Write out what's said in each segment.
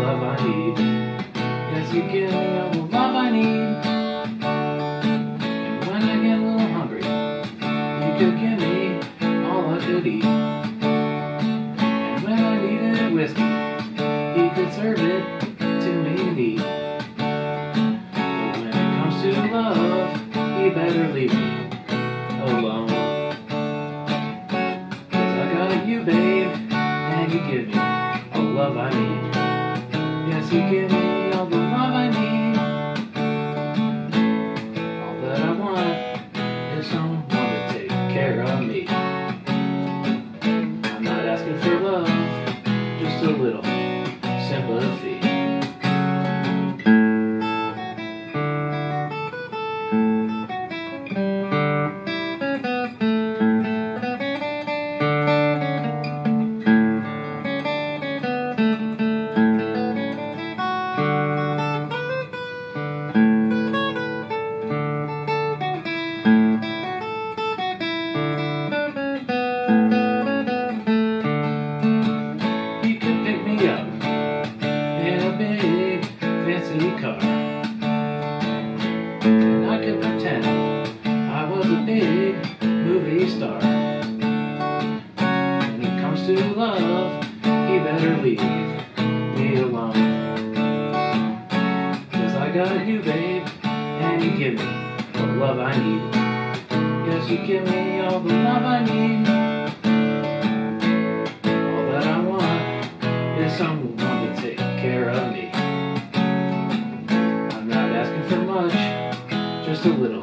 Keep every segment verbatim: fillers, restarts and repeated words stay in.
love I need. Yes, you give me all the love I need. And when I get a little hungry, you could give me all I could eat. And when I needed whiskey, he could serve it to me neat. But when it comes to love, he better leave me alone. Cause I got you, babe, and you give me all the love I need. Yes, you give me all the love I need. All that I want is someone to take care of me. I'm not asking for love, just a little sympathy. Car. And I could pretend I was a big movie star. When it comes to love, he better leave me alone. Cause I got you, babe, and you give me all the love I need. Yes, you give me all the love I need. All that I want is someone to take care of me. Just a little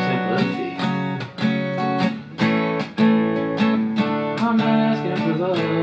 sympathy. I'm not asking for love.